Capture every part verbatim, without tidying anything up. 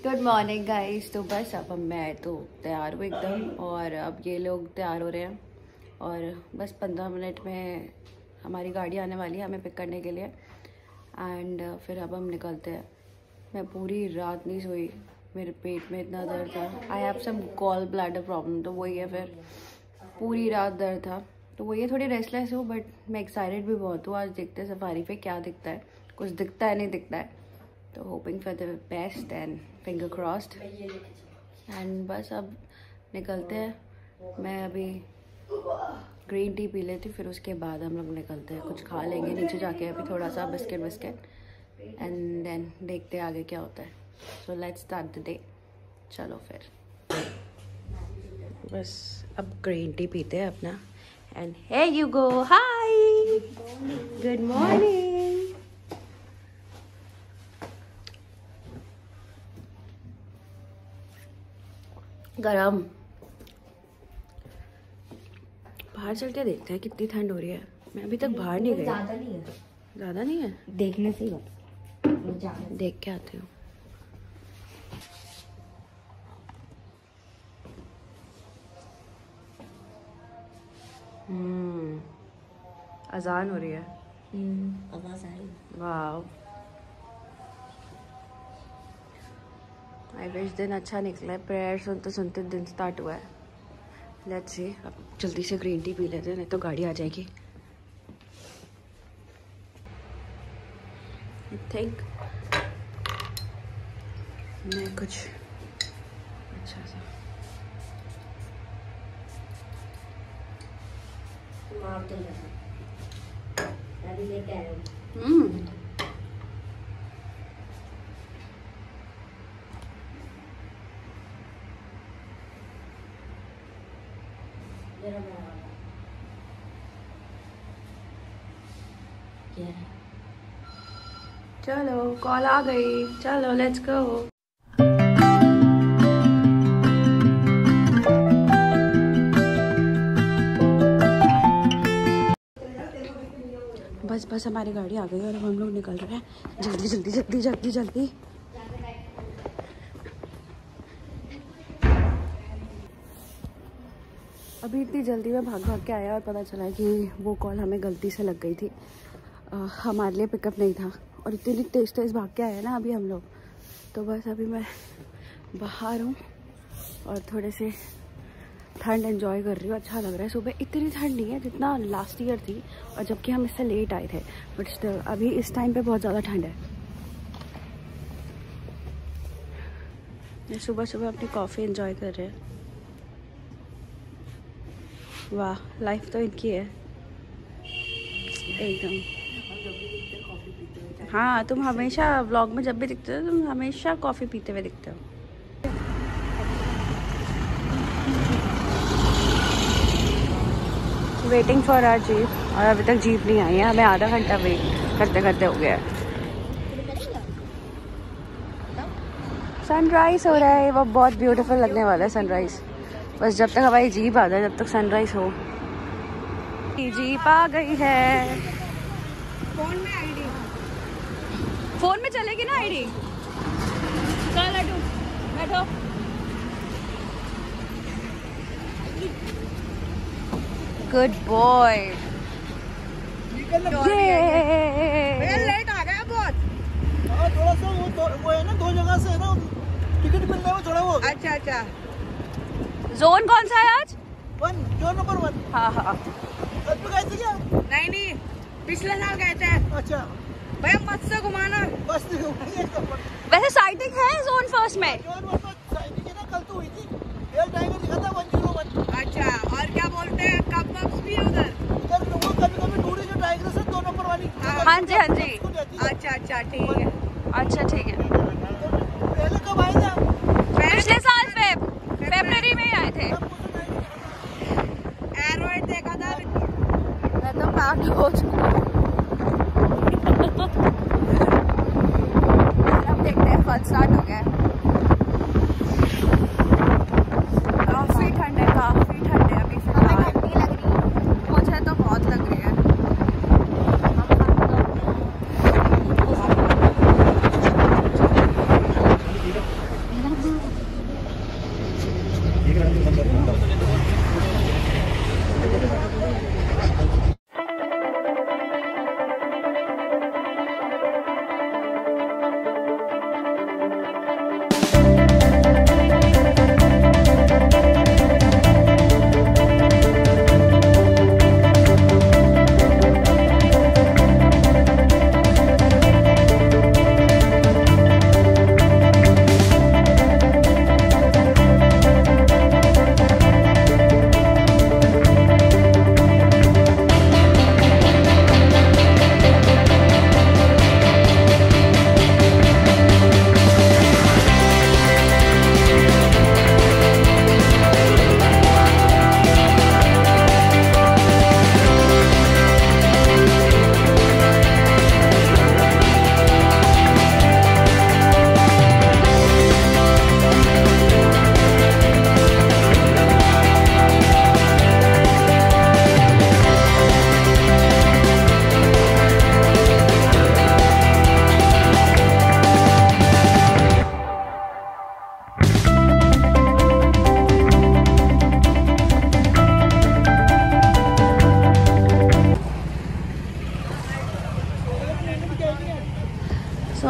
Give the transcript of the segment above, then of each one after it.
Good morning guys. तो बस अब मैं तो तैयार हूँ एकदम, और अब ये लोग तैयार हो रहे हैं और बस पंद्रह मिनट में हमारी गाड़ी आने वाली है हमें पिक करने के लिए। एंड फिर अब हम निकलते हैं। मैं पूरी रात नहीं सोई, मेरे पेट में इतना दर्द था। I have some gall bladder problem, तो वही है, फिर पूरी रात दर्द था। तो वही है, थोड़ी रेस्टलेस हूँ, बट मैं एक्साइटेड भी बहुत हूँ। आज देखते हैं सफारी पे क्या दिखता है, कुछ दिखता है नहीं दिखता है। तो hoping for the best and finger crossed. And बस अब निकलते हैं। मैं अभी ग्रीन टी पी लेती, फिर उसके बाद हम लोग निकलते हैं। कुछ खा लेंगे नीचे जाके अभी, थोड़ा सा बिस्किट बिस्किट एंड देन देखते हैं आगे क्या होता है। So let's start the day. चलो फिर बस अब ग्रीन टी पीते हैं अपना। And here you go, hi, good morning. गरम। बाहर चल के देखते हैं कितनी ठंड हो रही है। मैं अभी तक बाहर नहीं गई। ज़्यादा नहीं है। ज़्यादा नहीं है, देखने से ही देख के आती हूँ। हम्म अजान हो रही है। आवाज आ रही है। वाह, आई विश दिन अच्छा निकला है। प्रेयर सुनते सुनते दिन स्टार्ट हुआ है। लेट्स सी, अब जल्दी से ग्रीन टी पी लेते हैं, नहीं तो गाड़ी आ जाएगी। आई थिंक मैं कुछ अच्छा सा मार तो अभी लेके आया हूँ। हम्म चलो कॉल आ गई, चलो लेट्स गो। बस बस हमारी गाड़ी आ गई और अब हम लोग निकल रहे हैं। जल्दी जल्दी जल्दी जल्दी जल्दी। अभी इतनी जल्दी में भाग भाग के आया और पता चला कि वो कॉल हमें गलती से लग गई थी। आ, हमारे लिए पिकअप नहीं था, और इतनी तेज तेज भाग के आए ना अभी हम लोग। तो बस अभी मैं बाहर हूँ और थोड़े से ठंड एंजॉय कर रही हूँ। अच्छा लग रहा है। सुबह इतनी ठंड नहीं है जितना लास्ट ईयर थी, और जबकि हम इससे लेट आए थे, बट स्टिल अभी इस टाइम पे बहुत ज़्यादा ठंड है। मैं सुबह सुबह अपनी कॉफ़ी एंजॉय कर रहे हैं। वाह, लाइफ तो इनकी है एकदम। हाँ, तुम हमेशा व्लॉग में जब भी दिखते हो तुम हमेशा कॉफ़ी पीते हुए दिखते हो। वेटिंग फॉर आवर जीप, और अभी तक जीप नहीं आई है। हमें आधा घंटा वेट करते करते हो गया है। सनराइज हो रहा है, वो बहुत ब्यूटीफुल लगने वाला है सनराइज। बस जब तक हमारी जीप आ जाए, जब तक सनराइज हो। जीप आ गई है। फोन में आईडी, फोन में चलेगी ना आईडी। चल लड्डू बैठो। Good boy. लेट आ गया बहुत। थोड़ा सा वो तो, वो है ना, दो जगह से है ना टिकट मिल रहा है थोड़ा वो। अच्छा अच्छा। जोन कौन सा है आज? One, zone number one. हाँ हाँ। कल पे गए थे क्या? नहीं नहीं, पिछले साल गए थे। अच्छा भैया मत से घुमाना। बस एकदम। वैसे साइटिंग है जोन फर्स्ट में। जोन वन पर साइटिंग है ना, कल तो हुई थी। एयर टाइगर दिखा था वन जीरो वन। अच्छा, और क्या बोलते हैं, कप बक्स भी है उधर। उधर वो कभी कभी ढूंढी जो टाइगर से दो नंबर वाली। हाँ जी हाँ जी। अच्छा अच्छा ठीक है। अच्छा ठीक है। पहले कब आए थे आप? पिछले साल फेब फरवरी में ही आए थे। एरोइड देखा था। मैं तो पागल हो चुका हूँ। अब देखते हैं, फल स्टार्ट हो गया है। काफी ठंड है, काफी ठंड है अभी फिलहाल। मुझे तो बहुत लग रही है।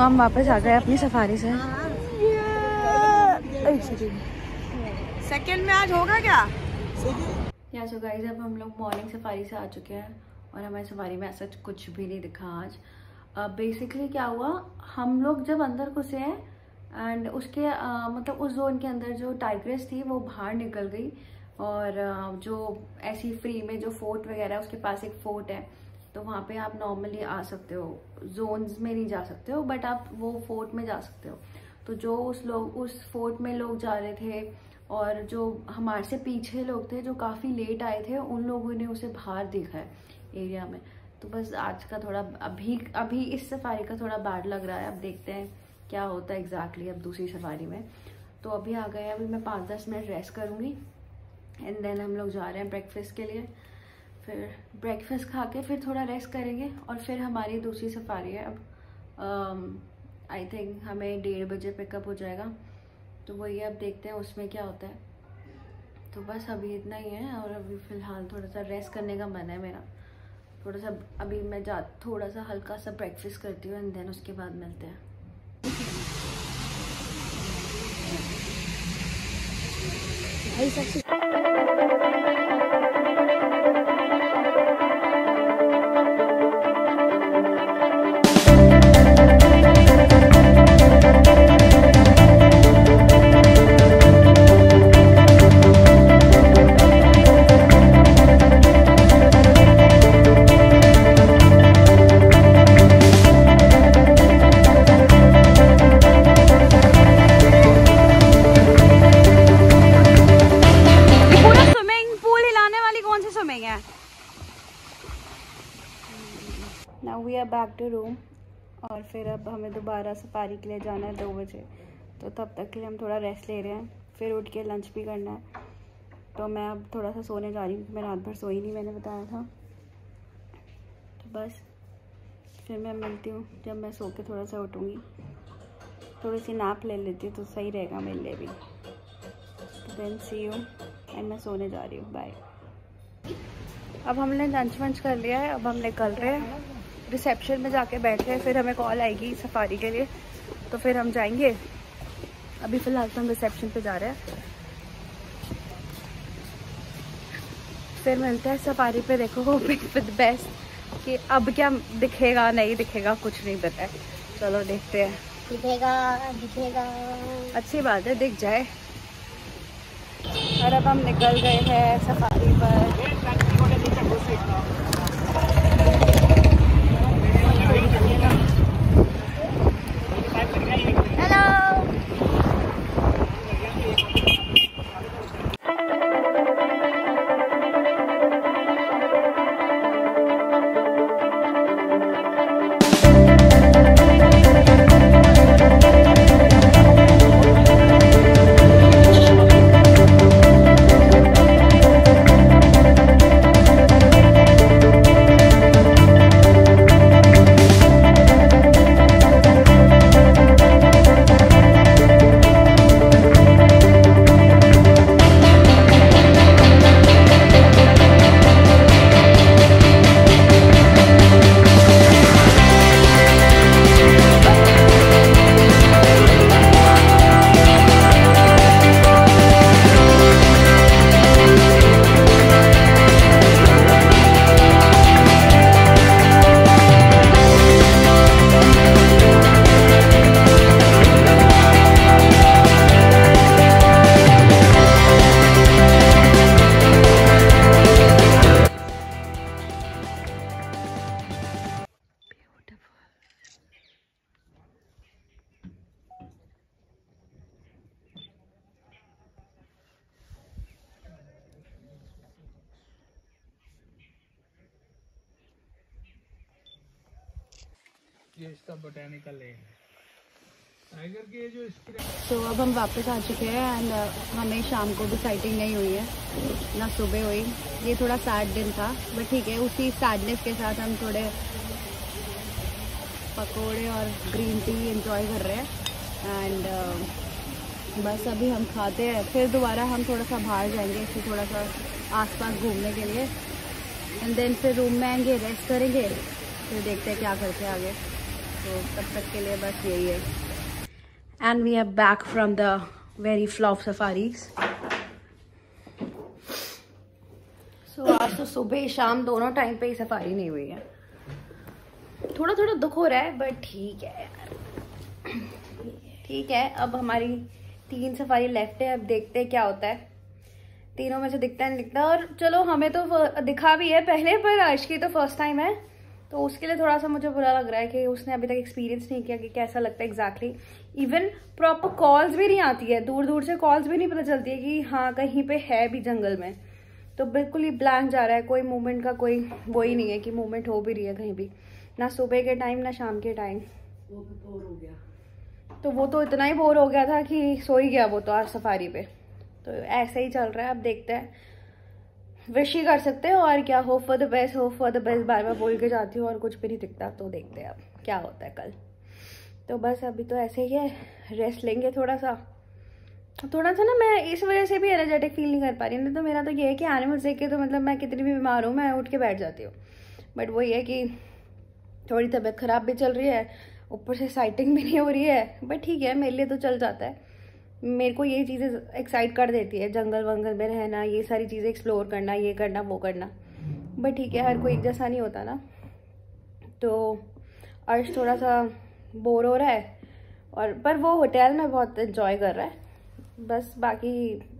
हम वापस आ गए अपनी सफारी से। सेकंड में आज होगा क्या? या सो गाइस, अब हम लोग मॉर्निंग सफारी से आ चुके हैं और हमारी सफारी में ऐसा कुछ भी नहीं दिखा आज। बेसिकली uh, क्या हुआ, हम लोग जब अंदर घुसे हैं एंड उसके uh, मतलब उस जोन के अंदर जो टाइग्रेस थी वो बाहर निकल गई और uh, जो ऐसी फ्री में जो फोर्ट वगैरह है उसके पास एक फोर्ट है, तो वहाँ पे आप नॉर्मली आ सकते हो, जोन्स में नहीं जा सकते हो बट आप वो फोर्ट में जा सकते हो। तो जो उस लोग उस फोर्ट में लोग जा रहे थे और जो हमारे से पीछे लोग थे जो काफ़ी लेट आए थे, उन लोगों ने उसे बाहर देखा है एरिया में। तो बस आज का थोड़ा अभी अभी इस सफारी का थोड़ा बैड लग रहा है। अब देखते हैं क्या होता है एग्जैक्टली अब दूसरी सफारी में। तो अभी आ गए, अभी मैं पाँच दस मिनट रेस्ट करूँगी एंड देन हम लोग जा रहे हैं ब्रेकफास्ट के लिए। फिर ब्रेकफास्ट खा के फिर थोड़ा रेस्ट करेंगे और फिर हमारी दूसरी सफारी है। अब आई थिंक हमें डेढ़ बजे पिकअप हो जाएगा, तो वही अब देखते हैं उसमें क्या होता है। तो बस अभी इतना ही है और अभी फ़िलहाल थोड़ा सा रेस्ट करने का मन है मेरा। थोड़ा सा अभी मैं जा थोड़ा सा हल्का सा ब्रेकफास्ट करती हूँ एंड देन उसके बाद मिलते हैं। Now we are back to room और फिर अब हमें दोबारा सफारी के लिए जाना है दो बजे, तो तब तक के लिए हम थोड़ा रेस्ट ले रहे हैं, फिर उठ के लंच भी करना है। तो मैं अब थोड़ा सा सोने जा रही हूँ, मैं रात भर सोई नहीं, मैंने बताया था। तो बस फिर मैं मिलती हूँ जब मैं सो के थोड़ा सा उठूँगी, थोड़ी सी नाप ले लेती हूँ तो सही रहेगा मेरे लिए भी। देन सी यू एंड मैं सोने जा रही हूँ, बाय। अब हमने लंच वंच कर लिया है, अब हम निकल रहे हैं, रिसेप्शन में जाके बैठ रहे हैं, फिर हमें कॉल आएगी सफारी के लिए तो फिर हम जाएंगे। अभी फ़िलहाल तो हम रिसेप्शन पे जा रहे हैं, फिर मिलते हैं सफारी पे। देखो वो विद बेस्ट कि अब क्या दिखेगा नहीं दिखेगा कुछ नहीं पता है, चलो देखते हैं। दिखेगा दिखेगा, अच्छी बात है, दिख जाए। और अब हम निकल गए हैं सफारी पर। ये इसका बोटेनिकल लेन है, टाइगर के जो तो अब हम वापस आ चुके हैं एंड हमें शाम को भी साइटिंग नहीं हुई है, ना सुबह हुई। ये थोड़ा सैड दिन था बट ठीक है, उसी सैडनेस के साथ हम थोड़े पकोड़े और ग्रीन टी एंजॉय कर रहे हैं एंड uh, बस अभी हम खाते हैं, फिर दोबारा हम थोड़ा सा बाहर जाएंगे, फिर थोड़ा सा आसपास घूमने के लिए एंड देन फिर रूम में आएंगे, रेस्ट करेंगे, फिर देखते हैं क्या करते हैं आगे। तो तब तक के लिए बस यही है। And we are back from the very flop safaris. So आज तो सुबह शाम दोनों टाइम पे ही सफारी नहीं हुई है। थोड़ा थोड़ा दुख हो रहा है बट ठीक है यार, ठीक है। अब हमारी तीन सफारी लेफ्ट है, अब देखते हैं क्या होता है। तीनों में से दिखता है नहीं दिखता। और चलो हमें तो दिखा भी है पहले, पर अर्श की तो फर्स्ट टाइम है, तो उसके लिए थोड़ा सा मुझे बुरा लग रहा है कि उसने अभी तक एक्सपीरियंस नहीं किया कि कैसा लगता है एग्जैक्टली। इवन प्रॉपर कॉल्स भी नहीं आती है, दूर दूर से कॉल्स भी नहीं पता चलती है कि हाँ कहीं पे है भी जंगल में। तो बिल्कुल ही ब्लैंक जा रहा है, कोई मूवमेंट का कोई वो ही नहीं है कि मूवमेंट हो भी रही है कहीं भी, ना सुबह के टाइम ना शाम के टाइम। वो भी बोर हो गया। तो वो तो इतना ही बोर हो गया था कि सो ही गया वो तो आज सफारी पे। तो ऐसे ही चल रहा है, अब देखते हैं। विश ही कर सकते हैं और क्या, hope for the best, hope for the best बार बार बोल के जाती हूँ और कुछ भी नहीं दिखता। तो देखते हैं अब क्या होता है कल। तो बस अभी तो ऐसे ही है, रेस्ट लेंगे थोड़ा सा। थोड़ा सा ना मैं इस वजह से भी एनर्जेटिक फील नहीं कर पा रही, नहीं तो मेरा तो ये है कि एनिमल्स देख के तो मतलब मैं कितनी भी बीमार हूँ मैं उठ के बैठ जाती हूँ। बट वही है कि थोड़ी तबीयत ख़राब भी चल रही है, ऊपर से साइटिंग भी नहीं हो रही है, बट ठीक है मेरे लिए तो चल जाता है। मेरे को ये चीज़ें एक्साइट कर देती है, जंगल वंगल में रहना, ये सारी चीज़ें एक्सप्लोर करना, ये करना वो करना। बट ठीक है, हर कोई एक जैसा नहीं होता ना। तो अर्श थोड़ा सा बोर हो रहा है, और पर वो होटल में बहुत इन्जॉय कर रहा है। बस बाकी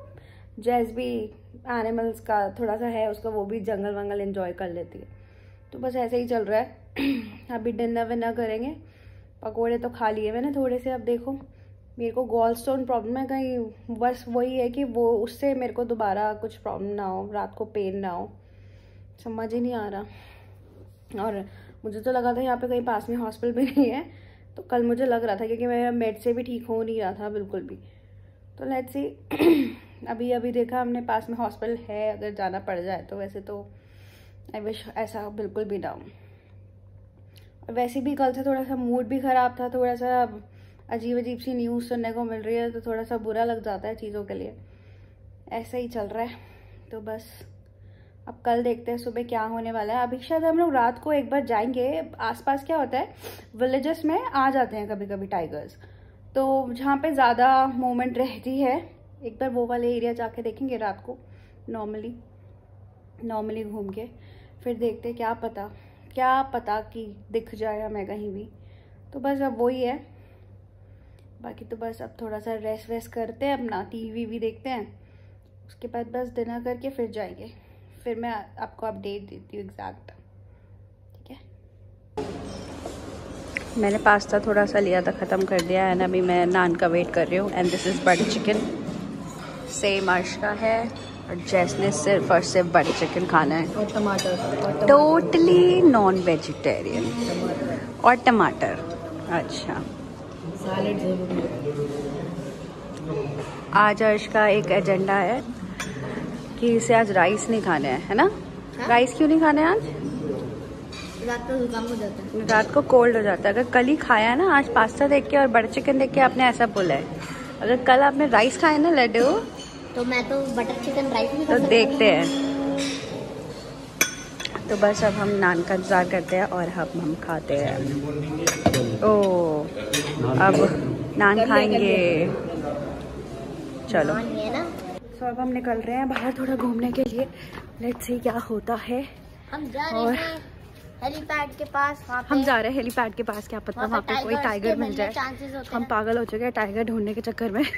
जैस भी एनिमल्स का थोड़ा सा है उसका, वो भी जंगल वंगल इन्जॉय कर लेती है। तो बस ऐसे ही चल रहा है। अभी डिनर विनर करेंगे। पकोड़े तो खा लिए मैंने थोड़े से। अब देखो मेरे को गॉल स्टोन प्रॉब्लम है कहीं, बस वही है कि वो उससे मेरे को दोबारा कुछ प्रॉब्लम ना हो, रात को पेन ना हो, समझ ही नहीं आ रहा। और मुझे तो लगा था यहाँ पे कहीं पास में हॉस्पिटल भी नहीं है, तो कल मुझे लग रहा था क्योंकि मेरा मेड से भी ठीक हो नहीं रहा था बिल्कुल भी। तो लेट्स सी। अभी अभी देखा हमने पास में हॉस्पिटल है, अगर जाना पड़ जाए तो। वैसे तो आई विश ऐसा बिल्कुल भी ना हो। और वैसे भी कल से थोड़ा सा मूड भी ख़राब था, थोड़ा सा अजीब अजीब सी न्यूज़ सुनने को मिल रही है, तो थोड़ा सा बुरा लग जाता है चीज़ों के लिए। ऐसा ही चल रहा है। तो बस अब कल देखते हैं सुबह क्या होने वाला है। अभी शायद हम लोग रात को एक बार जाएंगे। आसपास क्या होता है, विलेजेस में आ जाते हैं कभी कभी टाइगर्स, तो जहाँ पे ज़्यादा मूवमेंट रहती है, एक बार वो वाले एरिया जाके देखेंगे रात को। नॉर्मली नॉर्मली घूम के फिर देखते, क्या पता क्या पता कि दिख जाए हमें कहीं भी। तो बस अब वही है। बाकी तो बस अब थोड़ा सा रेस्ट वेस्ट करते हैं, अपना टीवी भी देखते हैं, उसके बाद बस डिनर करके फिर जाएंगे। फिर मैं आपको अपडेट देती हूँ एग्जैक्ट। ठीक है, मैंने पास्ता थोड़ा सा लिया था, ख़त्म कर दिया है ना। अभी मैं नान का वेट कर रही हूँ। And this is butter chicken, same Arsh का है, और जैस ने सिर्फ और सिर्फ बटर चिकन खाना है। और टमाटर, टोटली नॉन वेजिटेरियन। और टमाटर, अच्छा। सैलेड जरूरी है। आज अर्श का एक एजेंडा है कि इसे आज राइस नहीं खाने हैं, है ना? हाँ? राइस क्यों नहीं खाने आज? रात को जुकाम हो जाता है, रात को कोल्ड हो जाता है। अगर कल ही खाया है ना, आज पास्ता देख के और बटर चिकन देख के आपने ऐसा बोला है। अगर कल आपने राइस खाया ना लड्डू, तो मैं तो बटर चिकन राइस भी तो देखते हैं। तो बस अब हम नान का इंतजार करते हैं और अब हम खाते हैं। ओ अब नान खाएंगे, चलो। तो अब हम निकल रहे हैं बाहर थोड़ा घूमने के लिए। लेट्स सी क्या होता है। हम जा रहे और हैं हेलीपैड के पास। वहाँ पे हम जा रहे हैं हेलीपैड के पास, क्या पता वहाँ पे कोई टाइगर मिल जाए। हम पागल हो चुके हैं टाइगर ढूंढने के चक्कर में।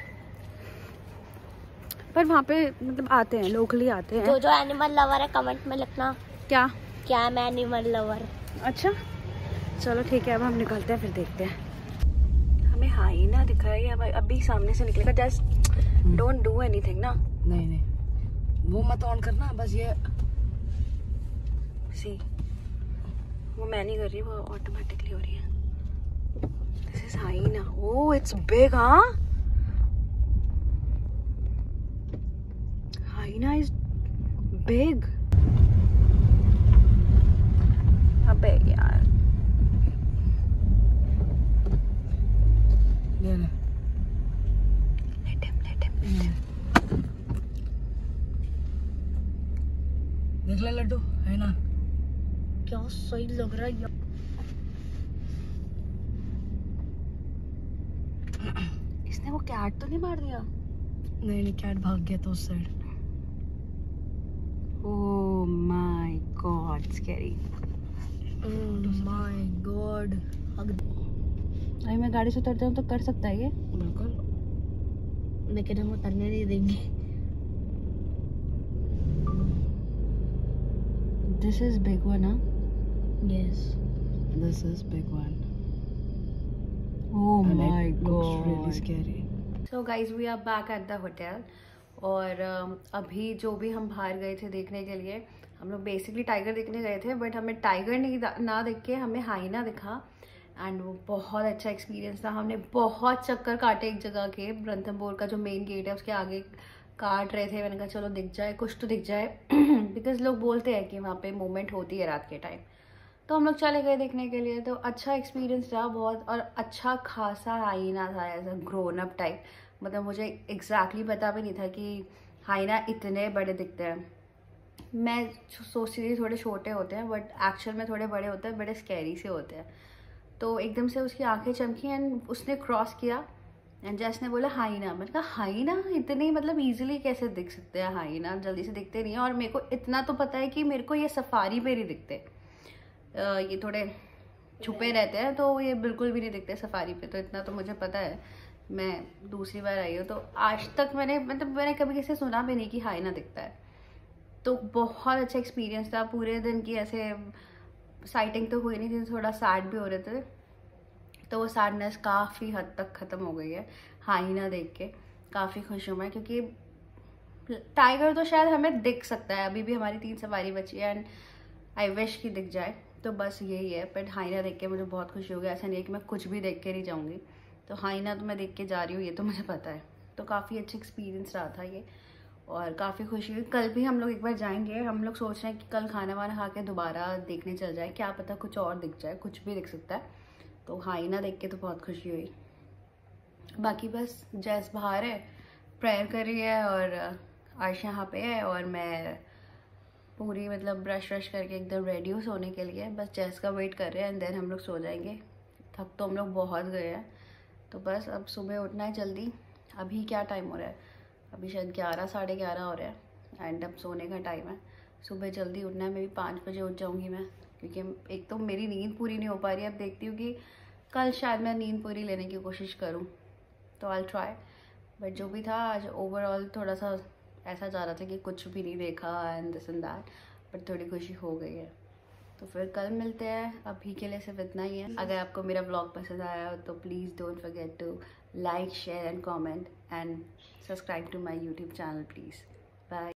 पर वहाँ पे मतलब आते हैं, लोकली आते हैं। जो जो एनिमल लवर है कमेंट में लिखना। क्या क्या मैं एनिमल लवर? अच्छा चलो ठीक है, अब हम निकलते हैं, फिर देखते हैं। हमें हाइना दिख रही है, अभी सामने से निकलेगा। जस्ट डोंट डू एनीथिंग ना। नहीं नहीं, वो मत ऑन करना, बस ये सी वो मैं नहीं कर रही, वो ऑटोमेटिकली हो रही है। This is hyena. Oh it's big. हाँ हाइना इज बिग। अबे यार ले ले। Let him, let him, let him. देख ले लड्डू, है ना? क्या सही लग रहा है। कैट तो नहीं मार दिया? नहीं नहीं, कैट भाग गया तो उस side. Oh my god, scary. Oh my god. अभी मैं गाड़ी से उतरता हूँ तो कर सकता है ये? बिल्कुल, लेकिन हम उतरने नहीं देंगे। दिस इज बिग वन, हाँ? Yes, this is big one. Oh my god, really scary. So guys we are back at the hotel. और uh, अभी जो भी हम बाहर गए थे देखने के लिए, हम लोग बेसिकली टाइगर देखने गए थे, बट हमें टाइगर नहीं ना देख के हमें हाइना दिखा। एंड वो बहुत अच्छा एक्सपीरियंस था। हमने बहुत चक्कर काटे एक जगह के, रणथंभौर का जो मेन गेट है उसके आगे काट रहे थे। मैंने कहा चलो दिख जाए, कुछ तो दिख जाए बिकॉज लोग बोलते हैं कि वहाँ पे मूवमेंट होती है रात के टाइम। तो हम लोग चले गए देखने के लिए। तो अच्छा एक्सपीरियंस रहा बहुत, और अच्छा खासा हाइना था, as a grown up type. मतलब मुझे एग्जैक्टली पता भी नहीं था कि हाइना इतने बड़े दिखते हैं। मैं सोचती थी थोड़े छोटे होते हैं, बट एक्चुअल में थोड़े बड़े होते हैं, बड़े स्कैरी से होते हैं। तो एकदम से उसकी आंखें चमकी एंड उसने क्रॉस किया एंड जैस ने बोला हाइना। मैंने कहा हाइना इतने मतलब इजीली कैसे दिख सकते हैं? हाइना जल्दी से दिखते नहीं है। और मेरे को इतना तो पता है कि मेरे को ये सफारी पे नहीं दिखते, ये थोड़े छुपे रहते हैं, तो ये बिल्कुल भी नहीं दिखते सफारी पे। तो इतना तो मुझे पता है, मैं दूसरी बार आई हूँ तो आज तक मैंने मतलब मैंने कभी किसी से सुना भी नहीं कि हाइना दिखता है। तो बहुत अच्छा एक्सपीरियंस था। पूरे दिन की ऐसे साइटिंग तो हुई नहीं थी, थोड़ा सैड भी हो रहे थे, तो वो सैडनेस काफ़ी हद तक ख़त्म हो गई है हाइना देख के। काफ़ी खुश हूँ मैं, क्योंकि टाइगर तो शायद हमें दिख सकता है, अभी भी हमारी तीन सवारी बची है एंड आई विश कि दिख जाए। तो बस यही है। बट हाइना देख के मुझे बहुत खुशी हो गई। ऐसा नहीं है कि मैं कुछ भी देख के नहीं जाऊँगी, तो हाइना तो मैं देख के जा रही हूँ, ये तो मुझे पता है। तो काफ़ी अच्छा एक्सपीरियंस रहा था ये, और काफ़ी खुशी हुई। कल भी हम लोग एक बार जाएंगे। हम लोग सोच रहे हैं कि कल खाना वाना खा के दोबारा देखने चल जाए, क्या पता कुछ और दिख जाए, कुछ भी दिख सकता है। तो हाइना देख के तो बहुत खुशी हुई। बाकी बस जैस बाहर है, प्रेयर कर रही है, और अर्श यहाँ पे है, और मैं पूरी मतलब ब्रश व्रश करके एकदम रेडी हूँ सोने के लिए। बस जैस का वेट कर रहे हैं एंड देन हम लोग सो जाएंगे। थक तो हम लोग बहुत गए हैं, तो बस अब सुबह उठना है जल्दी। अभी क्या टाइम हो रहा है? अभी शायद ग्यारह साढ़े ग्यारह हो रहा है एंड अब सोने का टाइम है। सुबह जल्दी उठना है। मैं भी पाँच बजे उठ जाऊँगी मैं, क्योंकि एक तो मेरी नींद पूरी नहीं हो पा रही है। अब देखती हूँ कि कल शायद मैं नींद पूरी लेने की कोशिश करूँ, तो आई ट्राई। बट जो भी था आज ओवरऑल थोड़ा सा ऐसा जा रहा था कि कुछ भी नहीं देखा and this and that, but थोड़ी खुशी हो गई है। तो फिर कल मिलते हैं। अभी के लिए सिर्फ इतना ही है। अगर आपको मेरा ब्लॉग पसंद आया हो तो please don't forget to like, share and comment and subscribe to my YouTube channel please. Bye.